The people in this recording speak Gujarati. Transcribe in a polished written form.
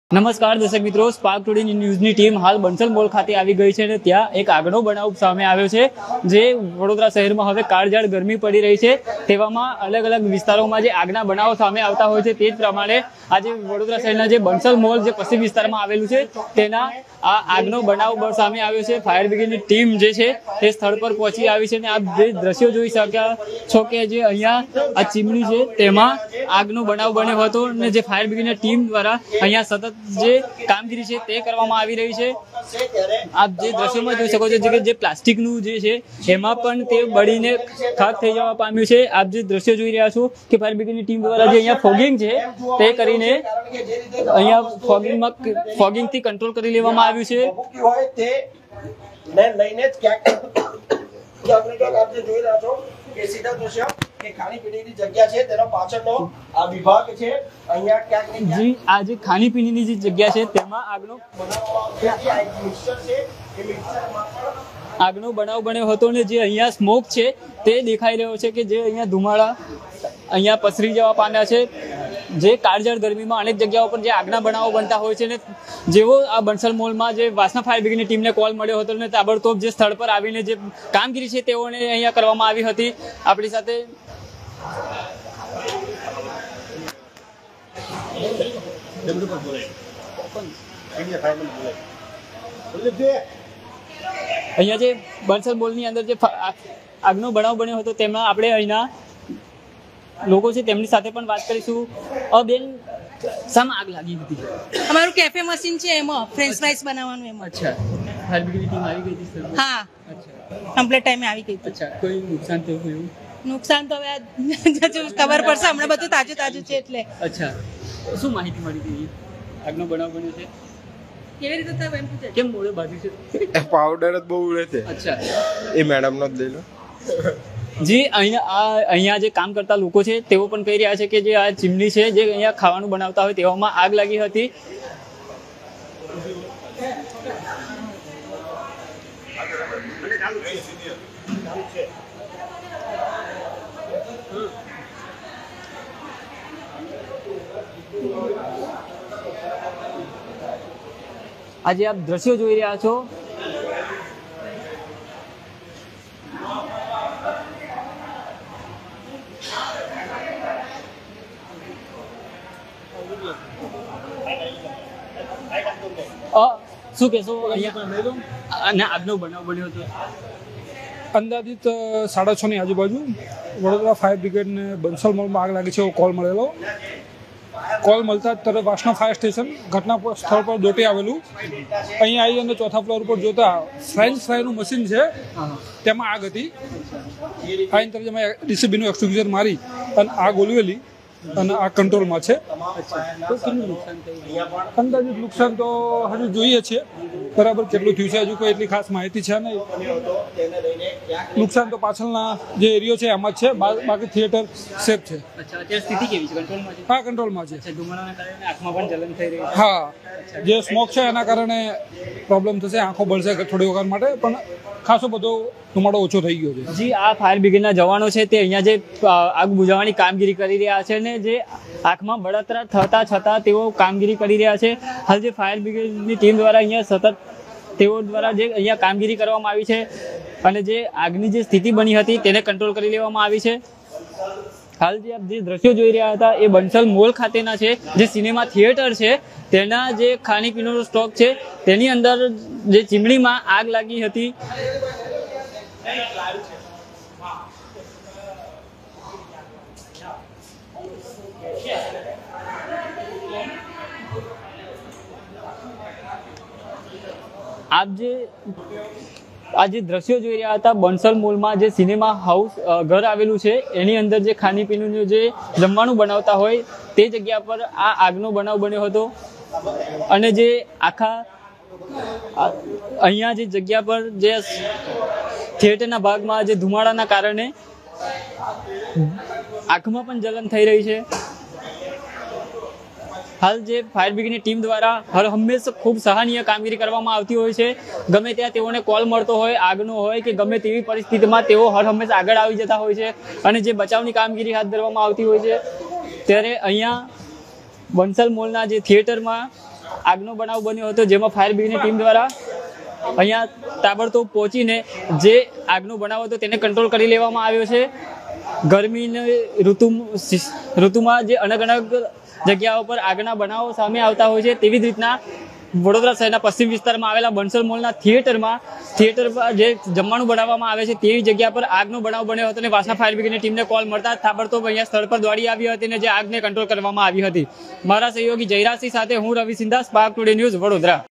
નમસ્કાર દર્શક મિત્રો, સ્પાર્ક ટુડે ન્યૂઝની ટીમ હાલ બંસલ મોલ ખાતે આવી ગઈ છે અને ત્યાં એક આગનો બનાવ સામે આવ્યો છે જે વડોદરા શહેરમાં હવે કાળઝાળ ગરમી પડી રહી છે તેવામાં અલગ અલગ વિસ્તારોમાં જે આગના બનાવો સામે આવતા હોય છે તે જ પ્રમાણે આજે વડોદરા શહેરના જે બંસલ મોલ જે પશ્ચિમ વિસ્તારમાં આવેલું છે તેના આ આગનો બનાવ સામે આવ્યો છે। ફાયર બ્રિગેડની ટીમ જે છે તે સ્થળ પર પહોંચી આવી છે અને આપ જે દ્રશ્યો જોઈ શક્યા છો કે જે અહીંયા આ ચીમની છે તેમાં આગનો બનાવ બન્યો હતો અને જે ફાયર બ્રિગેડની ટીમ દ્વારા અહીંયા સતત જે કામગીરી છે તે કરવામાં આવી રહી છે। આપ જે દ્રશ્યોમાં જોઈ શકો છો કે જે પ્લાસ્ટિકનું જે છે એમાં પણ તે બળીને ખાક થઈ જવા પામ્યું છે। આપ જે દ્રશ્યો જોઈ રહ્યા છો કે ફાયર બ્રિગેડની ટીમ દ્વારા જે અહીંયા ફોગિંગ છે તે કરીને અહીંયા ફોગિંગથી કંટ્રોલ કરી લેવામાં આવ્યું છે। આ જે ખાણીપીણીની જે જગ્યા છે તેમાં આગનો બનાવ બન્યો હતો ને જે અહીંયા સ્મોક છે તે દેખાઈ રહ્યો છે કે જે અહીંયા ધુમાડા અહીંયા પસરી જવા પામ્યા છે। જે કાળઝાળ ગરમીમાં અનેક જગ્યાઓ પર જે આગના બનાવો બનતા હોય છે ને જેવો આ બંસલ મોલમાં જે વાસના ફાયર બ્રિગેડની ટીમને કોલ મળ્યો હતો ને તાબડતોબ જે સ્થળ પર આવીને જે કામગીરી છે તેઓને અહીંયા કરવામાં આવી હતી। આપણી સાથે અહીંયા જે બંસલ મોલની અંદર જે આગનો બનાવ બન્યો હતો તેમાં આપણે અહીંના લોકો છે તેમની સાથે પણ વાત કરીશું। બેન, શામાં આગ લાગી હતી? અમારું કેફે મશીન છે એમાં ફ્રેન્ચ ફ્રાઈસ બનાવવાનું એમાં। અચ્છા, ફાયર બ્રિગેડની ટીમ આવી ગઈ હતી? હા, અચ્છા, કમ્પ્લીટ ટાઈમે આવી ગઈ હતી। અચ્છા, કોઈ નુકસાન થયું? નુકસાન તો હવે ખબર પડશે, હમણાં બધું તાજું તાજું છે એટલે। અચ્છા, શું માહિતી મળી હતી? આગનો બનાવ બન્યો છે કેવી રીતે થાય એમ પૂછે? કેમ મોડે બાજુ છે? પાવડર જ બહુ ઉડે છે। અચ્છા, એ મેડમનો જ લઈ લો। જી, અહીંયા જે કામ કરતા લોકો છે તેઓ પણ કહી રહ્યા છે કે જે આ ચીમની છે જે અહીંયા ખાવાનું બનાવતા હોય તેવામાં આગ લાગી હતી। આજે આપ દ્રશ્યો જોઈ રહ્યા છો શું કહેશો અહીંયા આગનો બનાવ બન્યો હતો? અંદાજિત 6:30 ની આજુબાજુ વડોદરા ફાયર બ્રિગેડને બંસલ મોલમાં આગ લાગી છે એવો કોલ મળેલો। કોલ મળતા જ તરત વાસના ફાયર સ્ટેશન ઘટના સ્થળ પર દોટી આવેલું। અહીં આવી અને ચોથા ફ્લોર પર જોતા ફ્રેન્ચ ફ્રાઈનું મશીન છે તેમાં આગ હતી। આવીને તરત અમે ડીસીબીનું એક્સટિંગ્વિશર મારી અને આગ ઓલવેલી અને આ કંટ્રોલમાં છે। અંદાજિત નુકસાન તો હજુ જોઈએ છે બરાબર કેટલું થયું છે, હજુ કોઈ એટલી ખાસ માહિતી છે નહીં। નુકસાન તો પાછળના જે એરિયો છે એમાં જ છે, બાકી થિયેટર સેફ છે। અચ્છા, અત્યારે સ્થિતિ કેવી છે? કંટ્રોલમાં છે? હા, કંટ્રોલમાં છે। ધુમાડાના કારણે આંખમાં પણ જલન થઈ રહી છે? હા, જે સ્મોક છે એના કારણે પ્રોબ્લેમ થશે, આંખો બળશે થોડી વખત માટે, પણ ખાસો બધો ધુમાડો ઓછો થઈ ગયો છે। જી, આ ફાયર બ્રિગેડના જવાનો છે તે અહીંયા જે આગ બુઝાવવાની કામગીરી કરી રહ્યા છે ને જે આંખમાં બળતરા થતા છતાં તેઓ કામગીરી કરી રહ્યા છે। હાલ જે ફાયર બ્રિગેડની ટીમ દ્વારા અહીંયા સતત તેઓ દ્વારા જે અહીંયા કામગીરી કરવામાં આવી છે અને જે આગની જે સ્થિતિ બની હતી તેને કંટ્રોલ કરી લેવામાં આવી છે। હાલ જે આપ જે દ્રશ્યો જોઈ રહ્યા હતા એ બંસલ મોલ ખાતેના છે, જે સિનેમા થિયેટર છે તેના જે ખાણીપીણીનો સ્ટોક છે તેની અંદર જે ચીમણીમાં આગ લાગી હતી। આપ જે આજે દ્રશ્યો જોઈ રહ્યા હતા બંસલ મોલમાં જે સિનેમા હાઉસ ઘર આવેલું છે એની અંદર જે ખાણીપીણીનું જે જમવાનું બનાવતા હોય તે જગ્યા પર આ આગનો બનાવ બન્યો હતો અને જે આખા અહીંયા જે જગ્યા પર જે થિયેટરના ભાગમાં જે ધુમાડાના કારણે આંખમાં પણ જલન થઈ રહી છે। હાલ જે ફાયર બ્રિગેડની ટીમ દ્વારા હર હંમેશા ખૂબ સહાયનીય કામગીરી કરવામાં આવતી હોય છે। ગમે ત્યાં તેઓને કોલ મળતો હોય આગનો હોય કે ગમે તેવી પરિસ્થિતિમાં તેઓ હર હંમેશા આગળ આવી જતા હોય છે અને જે બચાવની કામગીરી હાથ ધરવામાં આવતી હોય છે। ત્યારે અહીંયા બંસલ મોલના જે થિયેટરમાં આગનો બનાવ બન્યો હતો, જેમાં ફાયર બ્રિગેડની ટીમ દ્વારા અહીંયા તાબડતોબ પહોંચીને જે આગનો બનાવ હતો તેને કંટ્રોલ કરી લેવામાં આવ્યો છે. ગરમીની ઋતુમાં જે અલગ અલગ જગ્યાઓ પર આગના બનાવો સામે આવતા હોય છે, તેવી જ રીતના વડોદરા શહેરના પશ્ચિમ વિસ્તારમાં આવેલા બંસલ મોલના થિયેટર જે જમવાનું બનાવવામાં આવે છે તેવી જગ્યા પર આગનો બનાવ બન્યો હતો અને વાસણા ફાયર બ્રિગેડની ટીમને કોલ મળતા તાબડતોબ અહીંયા સ્થળ પર દોડી આવી હતી અને જે આગને કંટ્રોલ કરવામાં આવી હતી. મારા સહયોગી જયરાજસિંહ સાથે હું Ravi Sindha, spark today news, Vadodara.